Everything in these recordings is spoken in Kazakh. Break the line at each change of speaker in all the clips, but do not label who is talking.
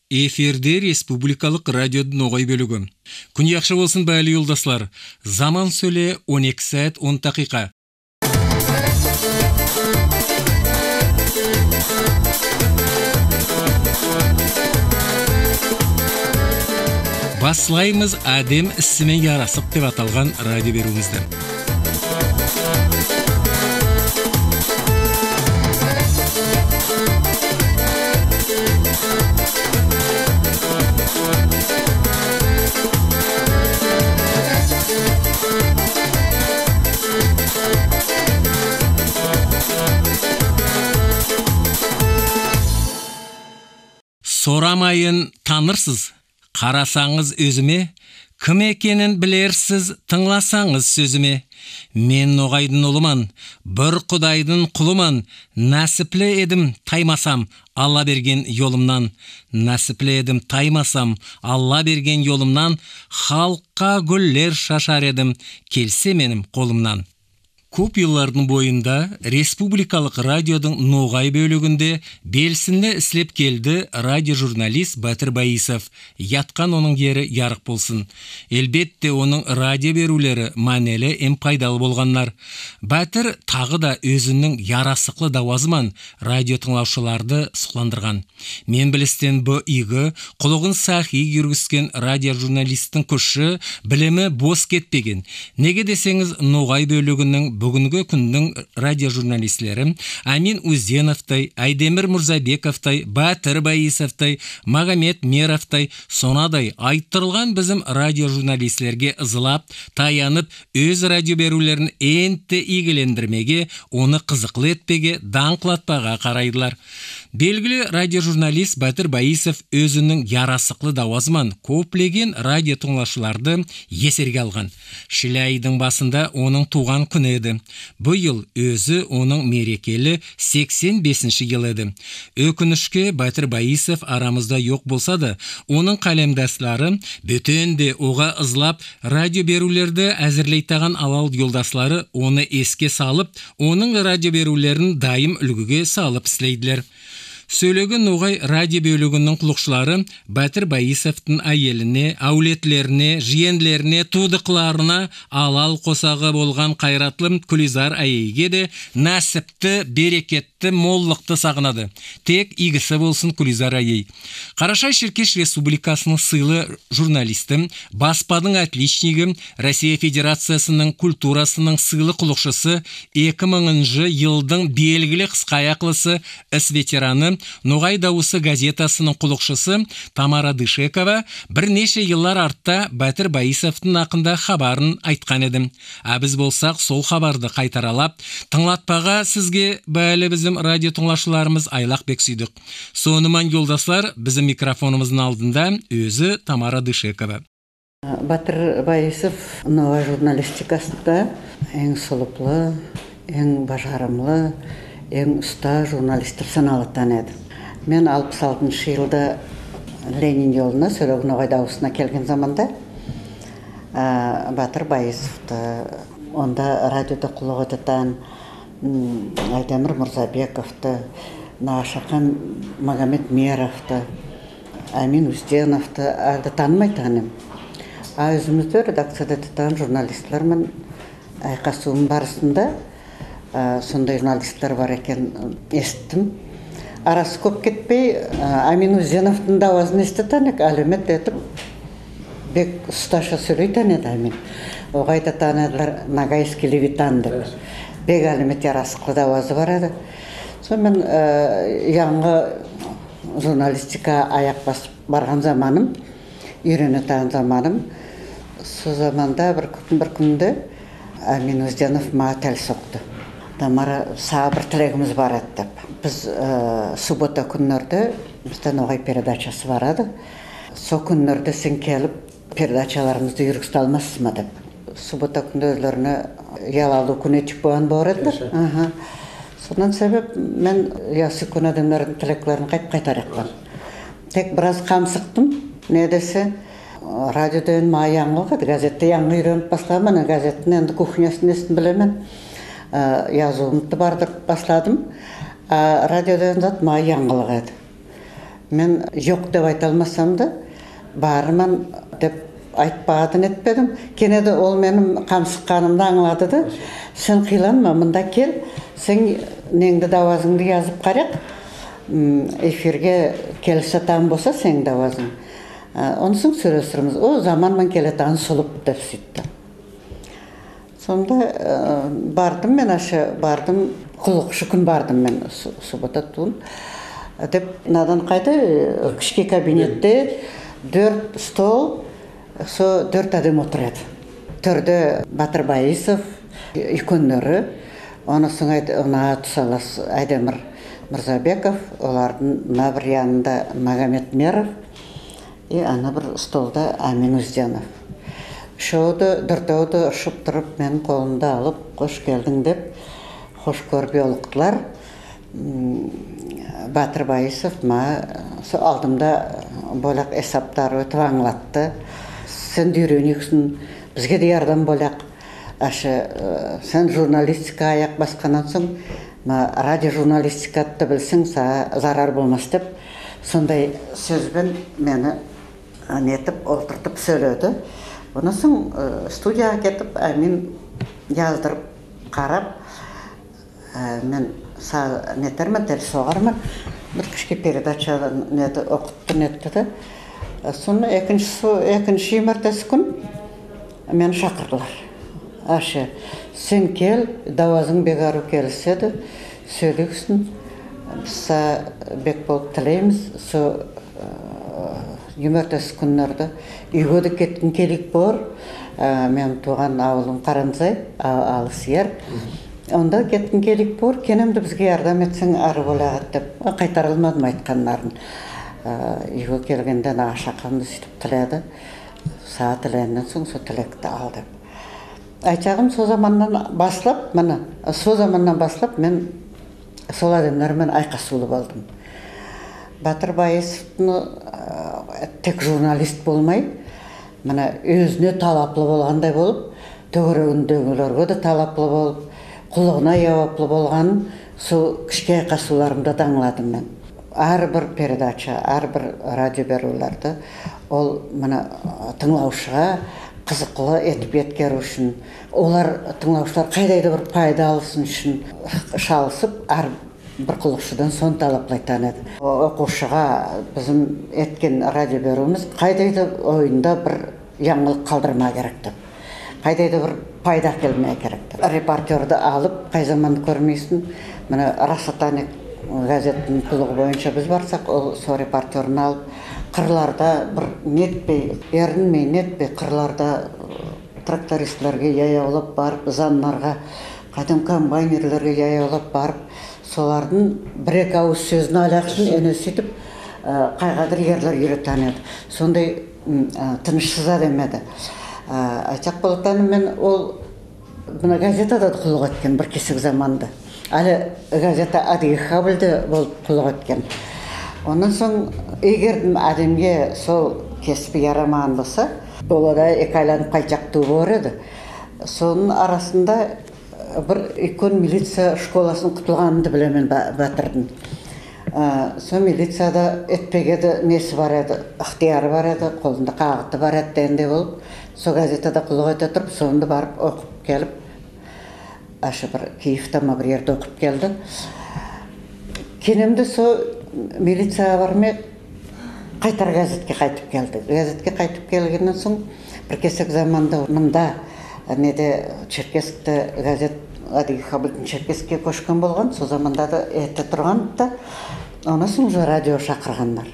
Эфирде Республикалық радиодың оғай бөлігі. Күн яқшы болсын бәлі yoldaşlar. Zaman söyle 12 saat 10 dakika. Баслаймыз Adem ісімен ярасып деп аталған радио беруімізді. Сорамайын танырсыз, қарасаңыз өзіме, кім екенін білерсіз, тыңласаңыз сөзіме. Мен ноғайдың ұлыман, бір құдайдың құлыман, нәсіплі едім, таймасам, Алла берген yolumdan. Нәсіплі едім, таймасам, Алла берген yolumdan, халыққа гүллер шашар едім, келсе менім қолымнан. Көп yılların бойында Республикалық радиодың ноғай бөлігінде белсінді іслеп келді радиожурналист Батыр Байисов. Ятқан оның ері ярық болсын. Әлбетте оның радио берулері мәнелі әм пайдалы болғанлар. Батыр тағы да өзінің ярасықлы дауазыман радио тыңлаушыларды сұқландырған. Мен білістен бұ игі, құлығын сахи жүргіскен радиожурналисттің күші, білімі бос кетпеген. Неге десеңіз ноғай бөлігінің бүгінгі күннің радиожурналистлері Амин Узденовтай, Айдемир Мурзабековтай, Батыр Байисовтай, Магомед Меровтай, сонадай айттырылған біздің радиожурналистлерге ызылап, таянып, өз радио берулерін энтті игілендірмеге, оны қызықлы етпеге, даңқлатпаға қарайдылар. Белгілі радиожурналист Батыр Байисов өзінің ярасықлы дауазыман көплеген радио тыңлаушыларды есерге алған. Шілайдың басында оның туған күні еді. Бұл өзі оның мерекелі 85-ші ел еді. Өкінішке Батыр Байисов арамызда жоқ болса да, оның қалемдастары бөтенде оға ызлап радио берулерді әзірлейтаған алал yoldaşları оны еске салып, оның радио берулерін дайым үлгіге салып істейділер. Сөйлеген ноғай радио бөлігінің құлықшылары Батыр Байисовтың әйеліне, әулетлеріне, жиенлеріне, тудықларына алал қосағы болған қайратлым Күлизар әйеге де нәсіпті, берекетті, моллықты сағынады. Тек игісі болсын Күлизар әйей. Қарашай Шеркеш Республикасының сыйлы журналистім, баспадың отличнигі, Россия Федерациясының культурасының сыйлы құлықшысы, 2000 жылдың белгілі қысқаяқлысы, іс ветераны, Ноғай дауысы газетасының құлықшысы Тамара Дышекова бірнеше yıllar артта Батыр Байисовтың ақында хабарын айтқан едім. Біз болсақ сол хабарды қайтаралап, тыңлатпаға сізге бәлі біздің радио тыңлашыларымыз айлақ бек сүйдік. Соныман yoldaşlar, біздің микрофонымыздың алдында өзі Тамара Дышекова.
Батыр Байисов ноғай журналистикасында ең сұлыплы, ең бажарымлы, ең ұста журналистер саналаттан еді. Мен 66 жылда Ленин жолына, сөйлеген ноғай дауысына келген заманда Батыр Байисовты, онда радиода құлық ететен Айдемир Мурзабековты, Нашақан Магомед Меровты, Амин Узденовты әлді танымайтаным. Өзімізді редакцияда ететен журналистлермен айқасуым барысында сондай журналисттер бар екен естім. Арасы көп кетпей, Амин Узденовтың дауасын естітен, әлемет етіп, бек ұсташа сөйлейтен еді Амин. Оғай да танеділер Нагайский Левитан деп. Бек әлемет ярасықлы дауазы бар еді. Сонымен яңғы журналистика аяқ басып барған заманым, үйренетен заманым. Сол заманда бір күнде Амин Узденов маға тәл соқты. Тамара, сабыр тілегіміз бар еді деп. Біз суббота күннерді, бізден оғай передачасы бар еді. Со күннерді сен келіп, передачаларымызды жүргісті алмасыз ма деп. Суббота күнді өздеріне ялалу күн етіп болған бар еді. Сонан себеп, мен ясы күн адамлардың тілеклерін қайтар етпен. Тек біраз қамсықтым, не десе, радиодан ма яңғы, газетті яңғы үйреніп басламын, газеттің енді кухнясын естін білемен. Yazуымды бардырып басладым. Радиодан зат ма яңғылық еді. мен жоқ деп айта алмасам да, барман деп айтпадын етпедім. Кенеді ол менің қамсыққанымды аңлады да, сен қиланма, мында кел, сен неңді дауазыңды yazып қарақ, эфирге келісатан болса сен дауазың. Онысын сөйлесіріміз. О заманман келетан сұлып деп сөйтті. Сонда бардым мен бардым, құлықшы күн бардым мен суббота туын. Деп надан қайды, кішке кабинетте 4 стол, со 4 адам отырады. Төрді Батыр Байысов, үлкендері, оны соң Тұсалас Айдемір Мырзабеков, олардың мына бір янында Магомед Меров, и ана бір столда Амин Узденов. Үшеуді, дөртеуді ұшып тұрып, мен қолымды алып, қош келдің деп, қош көрбе олықтылар. Батыр Байысов со алдымда болақ есаптар өтіп аңлатты. Сен үйренексің, бізге де ярдам болақ. Сен журналистика аяқ басқанан соң, радио журналистикатты білсің, зарар болмас деп, сондай сөзбен мені нетіп, олтыртып сөйледі. Оны соң студияға кетіп, мен яздырып, қарап, мен нетермен, тел соғармын, бір кішке передача оқытты нетті де. Соны екінші мәртесі күн мені шақырдылар. Сен кел, дауазың бегару келіседі, сөйлексін, біз бек болып тілейміз, со емертесі күнлерді үйгөді кеттің келік бор, мен туған ауылым Қаранзай, алыс ер. Онда кеттің келік бор, кенемді бізге ярдам етсің ары болағат деп, қайтарылмадым айтқанларын. Үйге келгенден ашақанды сөйтіп тіледі, саға тілегеннен соң со тілекті алды. Айтағым со заманнан басылап, мен сол адамдармен айқасулы болдым. Батыр Байысовтың тек журналист болмай, өзіне талаплы болғандай болып, төгірегіндегілерге де талаплы болып, құлығына яуаплы болғанын сол кішке айқасуларымда даңладым мен. Әрбір передача, әрбір радио берулерді ол тыңлаушыға қызықлы етіп еткеру үшін, олар тыңлаушылар қайдайды бір пайда алысын үшін шалысып, бір құлықшыдан сон талаплайтан еді. Оқушыға біздің еткен радио беруіміз қайдайды ойында бір яңылық қалдырма керек деп. Қайдайды бір пайда келмей керек деп. Репортерді алып, қай заманды көрмейсің, Расатаник газеттің құлығы бойынша біз барсақ, ол со репортерін алып, қырларда бір нетпей, қырларда трактористлерге яяулап барып, заннарға, қайдам комбайнерлерге яяулап барып, солардың бір-екі ауыз сөзін алақшын өне сөйтіп, қайғадыр ерлер үйретен еді. Сондай тынышсыз адам еді. Айтақ болатаным мен ол газетада құлық еткен бір кесік заманды. Әлі газета Адыгы Хабылды болып құлық еткен. Онан соң, егердім әдемге сол кеспі ярамаған болса, олада екайланып қайтақту бар еді. Соның арасында бір икон милиция школасын құтылғанымды білемен Батырдың. Сол милицияда етпегеді несі бар еді, ықтияры бар еді, қолында қағыты бар еді дегенде болып, сол газетада құлық ете тұрып, соңында барып оқып келіп, бір Киевтама бір ерді оқып келді. Кенемді сол милицияға бармай қайтар газетке қайтып келді. Газетке қайтып келгеннен соң бір кесек заманда мұнда Черкесікті газет Адыгы Хабылдың Черкеске көшкен болған, сол заманда да еті тұрған да, оны соң радио шақырғандар.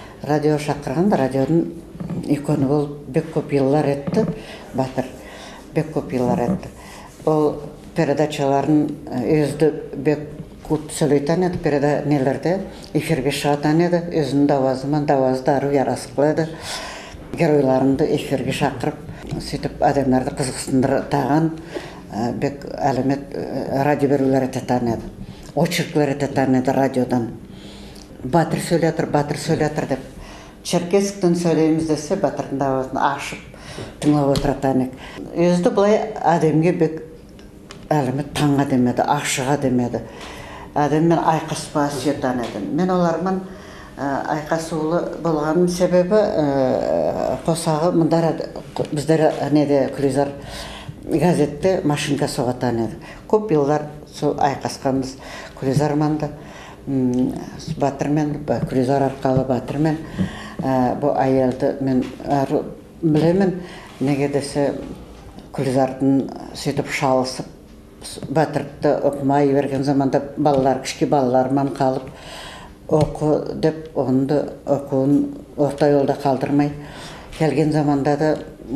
Радиодың иконы болып бек көп еллар етті, Батыр, бек көп еллар етті. Ол передачаларын өзді бек көп сөйлейтін еді, нелерде эфирге шығатын еді, өзінің давазды ару ярасықлы еді. Геройларынды эфирге шақырып, сөйтіп адамдарды қызықсындыртаған бек әлемет радио берулер ететін еді. Очерклер ететін еді радиодан. Батыр сөйлетір деп. Черкесіктен сөйлейміз десе, Батырдың давасын ашып, тыңлап отыратын еді. Өзді бұлай адамге бек әлемет таңға демеді, ашыға демеді. Адаммен айқаспа сүйетін еді. Мен олармен айқасулы болғанның себебі қосағы мұндар біздер неде Күлизар газетте машинка соғатан еді. Көп елдар сол айқасқанбыз Күлизар манды батырмен, Күлизар арқалы батырмен бұл айелді мен білемін, неге десе Күлизардың сөйтіп шалысып батырды оқымай берген заманда балалар, кішке балалармен қалып оқы деп, онды оқуын орта жолда қалдырмай келген заманда да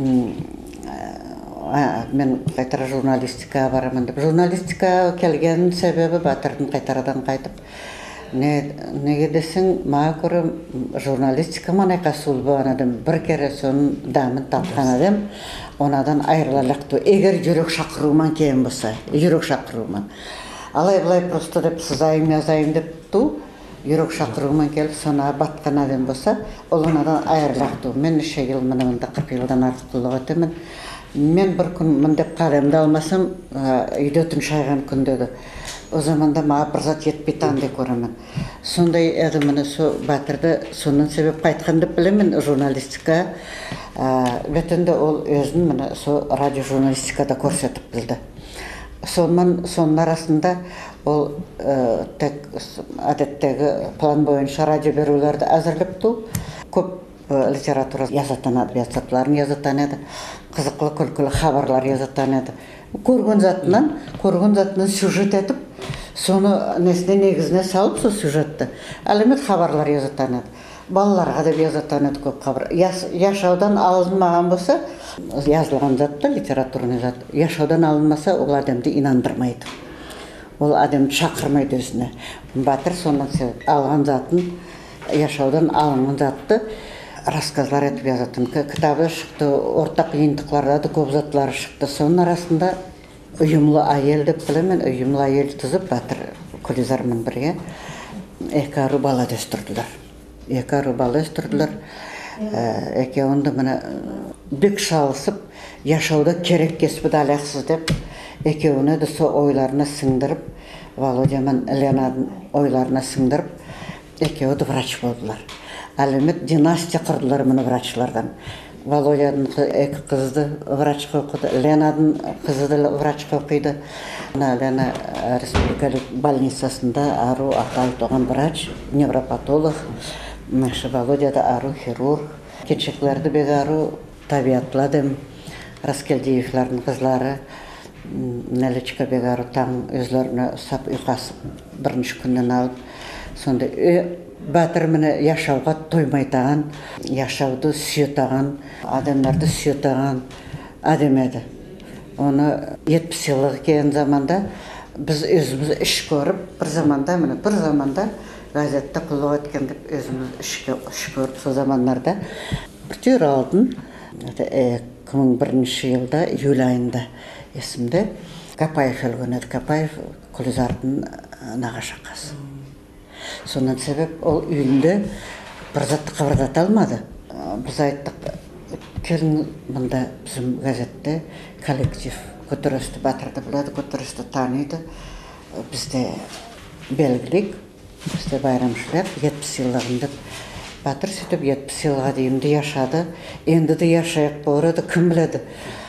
мен қайтара журналистика барамын деп. Журналистика келген себебі батырдың қайтарадан қайтып. Неге десең, маған көрі журналистика ман айқасул болған адам, бір кере соның дамын тапқан адам, онадан айырылалақты. Егер жүрек шақыруыман кейін болса, жүрек шақыруыман. Алай-былай просто деп сызайым, язайым деп ту, жүрек шақыруыман келіп, сона батқан адам болса, ол онадан айырылақты. Мен 3 жыл мұнымында 40 жылдан артық қылығы өтемін. Мен бір күн мұндеп қалемді алмасам, үйде түн шайған күн деді. О заманда маға бір зат етпейті андай көремін. Сондай әді мұны батырды сонын себеп қайтқан деп білемін журналистика. Бетінде ол өзін мұны радио журналистикада көрсетіп білді. Соның арасында ол тек әдеттегі план бойынша радио берулерді әзірліп ту. Көп литература язатан еді, биясатларын язатан еді, қызықлы күлкілі хабарлар язатан еді. Көрген затынан сюжет етіп, соны несіне негізіне салып, сол сюжетті әлемет хабарлар язатан еді. Балаларға да язатан еді көп хабар. Яшаудан алынмаған болса, yazылған затты, литературный зат, яшаудан алынмаса, ол адамды инандырмайды. Ол адамды шақырмайды өзіне. Батыр сонан себеп алған затын, яшаудан алынған затты рассказлар етіп язатын. Кітабы шықты, ортақ ентіқларда да көп затлары шықты. Соның арасында ұйымлы айел деп білемен, ұйымлы айел түзіп батыр Күлизармен бірге екі ару бала дөстірділер. Екеуінді мұны бек шалысып, яшауда керек кеспіді әләқсіз деп, екеуіне де со ойларына сыңдырып, Володя мен Ленаның ойларына сыңдырып, екеуі врач болдылар. Әлемет династия құрдылар мұны врачлардан. Володяның екі қызды врачқа оқыды, Ленаның қызды врачқа оқиды. Лена республикалық больницасында ару атай тоған врач, невропатолог. Володя да ару хирург. Кетшеклерді бек ару табиатладым. Раскелдиевлердің қызлары. Нәлічка бек ару таң өзлеріне сап ұйқасып бірінші күннен алып. Сонда батыр мені яшауға тоймайтаған, яшауды сүйетаған, адамдарды сүйетаған адам еді. Оны 70 жылғы келген заманда біз өзіміз іш көріп, бір заманда газетті құлық еткен деп өзіміз іш көріп, сол заманларда бір түйір алдын 2001 жылда июль айында есімде Капаев өлген еді. Капаев Күлизардың нағашы ағасы. Сонан себеп ол үйінде бір затты қабырдата алмады. Біз айттық, келін мұнда біздің газетте коллектив көтерісті батырды біледі, көтерісті таниды. Бізде белгілік, бізде байрамшылар 70 жылығында батыр сөйтіп 70 жылға дейінді яшады. Енді де яшайық болырды, кім біледі.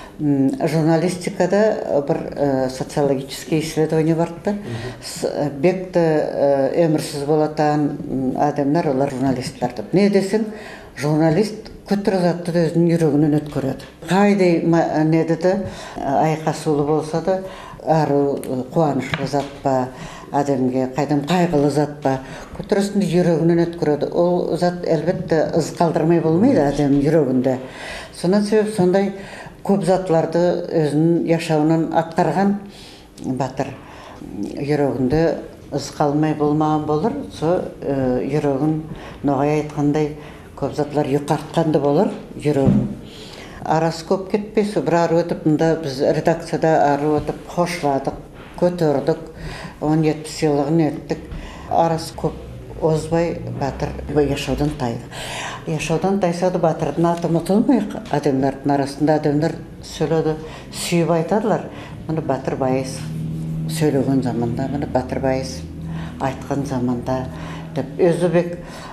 Журналистикада бір социологический исследование барды. Бекті өмірсіз болатан адамдар, олар журналистлар деп. Не десің, журналист көтір затты өзінің жүрегінен өткөреді. Қайдай не деді, айқасулы болса да, ару қуанышлы зат па, адамге қайдам қайғылы зат па, көтірісінде жүрегінен өткөреді. Ол зат әлбетте із қалдырмай болмайды адам жүрегінде. Сонан себеп сондай көп затларды өзінің яшауынан атқарған батыр жүрегінде із қалмай болмаған болыр. Со жүрегін ноғай айтқандай көп затлар юқартқанды болыр жүрегін. Арасы көп кетпейсі, бір ару өтіп, біз редакцияда ару өтіп, қошладық, көтердік, 17 жылығын өттік. Арасы көп озбай батыр яшаудан тайды. Яшаудан тайсады батырдың аты ұмытылмай, адамдардың арасында адамдар сөйледі, сүйіп айтадылар. Мұны Батыр Байыс сөйлеген заманда, мұны Батыр Байыс айтқан заманда деп өзі бек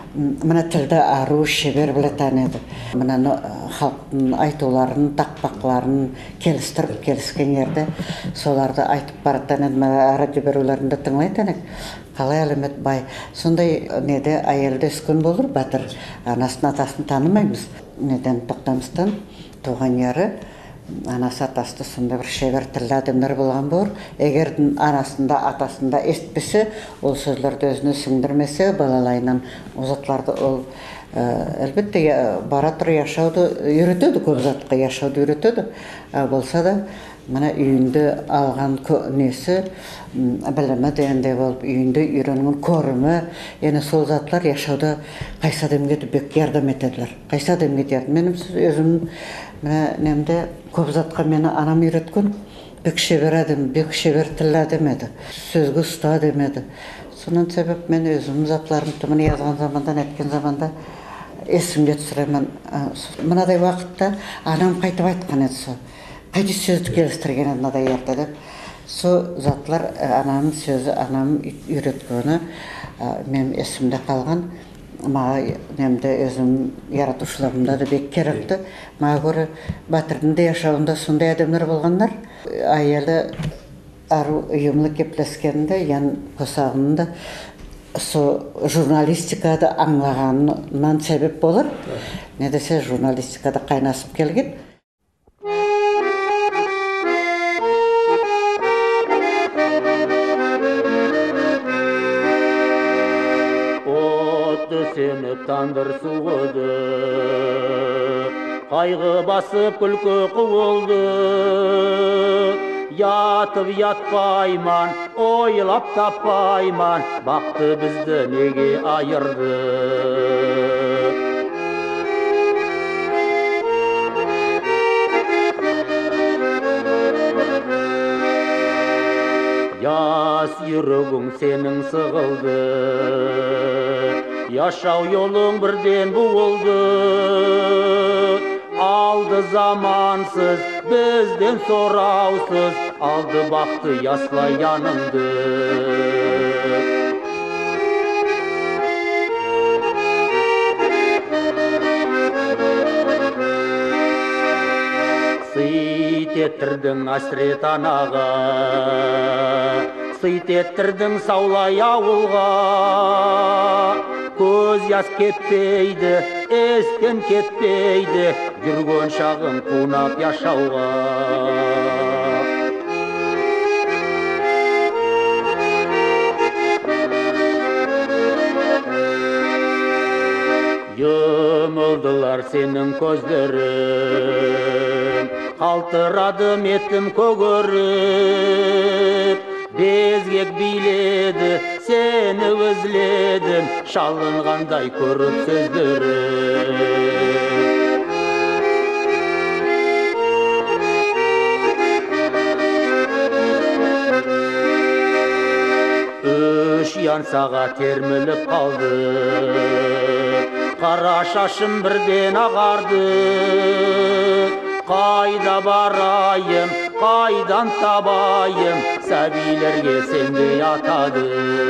мына тілді ару шебер біле таниды. Мына халықтың айтуларын, тақпақларын келістіріп, келіскен ерді соларды айтып бараттан еді. Мына радио берулерінде тыңлайтын ек. Қалай әлемет бай. Сондай неде әйелді өскен болыр, батыр анасын атасын танымаймыз. Неден тоқтамыстан туған ері анасы атасты сонда бір шебер тілді адамдар болған бор. Егер анасында атасында естпесе, ол сөздерді өзіне сіңдірмесе, балалайынан озатларды ол әлбетте бара тұр яшауды үйретеді, көп затқа яшауды үйретеді. Болса да, мына үйінде алған несі, білімі дегенде болып, үйінде үйренген көрімі, ені сол затлар яшауда қайсы адамға бек ярдам етеділер. Қайсы адамға ярдам. Менің өзім немде көп затқа мені анам үйреткен, бек шебер адам, бек шебер тілі адам еді. Сөзге ұста адам еді. Сонан себеп мен өзім затларым түмін язған заманда, әткен заманда есімге түсіремін. Мынадай уақытта анам қайтып айтқан еді. Қайты сөзді келістірген мынадай ерді деп. Со затлар анамның сөзі, анам үйреткені мен есімде қалған. Маға немде өзім яратушыларымда да бек керекті. Маға көрі батырдың да яшауында сондай адамдар болғандар. Айелі ару ұйымлы кеплескенде, ян қосағында со журналистикада аңлағанынан себеп болыр. Не десе журналистикада қайнасып келген.
Сөніп тандыр суыды, қайғы басып күлкі қуылды. Ятып ятпайман, ойлап таппайман, бақты бізді неге айырды. Яс жүрегің сенің сығылды, яшау yolun бірден буылды. Алды замансыз, бізден сораусыз, алды бақты яслай яныңды. Сыйт еттірдің асірет анаға, сыйт еттірдің саулай ауылға. Көз яс кетпейді, естен кетпейді, жүрген шағын қунап яшауға. Yumuldular senin көздерің, қалтырадым еттім көгеріп. Безгек биледі, сені өзледім, шалынғандай көріп сөздерім. Үш янсаға терміліп қалды, қара шашым бірден ағарды. Қайда барайым, қайдан табайым, сәбилерге сендей атады.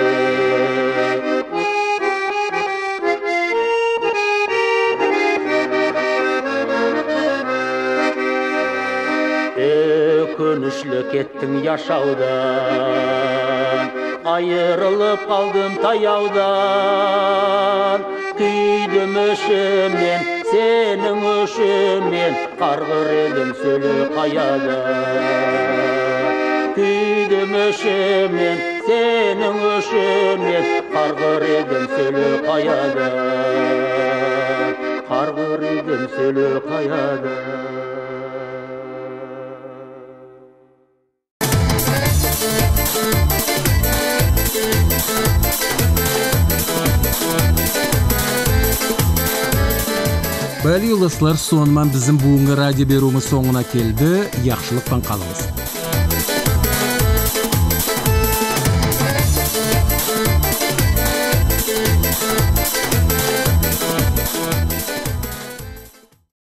Өкінішлі кеттің яшаудан, айырылып қалдым таяудан. Күйдім үшімнен, сенің үшімнен, қарғыр едім сөлі қаяда. Күйдім үшімнен, сенің үшімнен, қарғыр едім сөлі қаяда. Қарғыр едім сөлі қаяда.
Бәлі ұлысылар, сонымен біздің бүгінгі радио беруіміз соңына келді. Яқшылықпен қалыңыз.